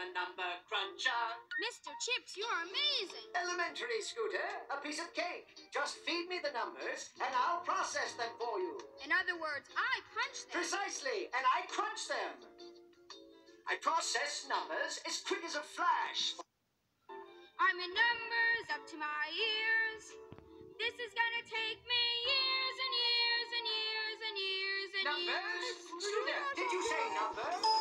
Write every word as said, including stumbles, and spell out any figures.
a number cruncher. Mister Chips, you are amazing. Elementary, Scooter. A piece of cake. Just feed me the numbers, and I'll process them for you. In other words, I punch them. Precisely, and I crunch them. I process numbers as quick as a flash. I'm in numbers up to my ears. This is gonna take me years and years and years and years and Numbers? years. Scooter, did you say numbers?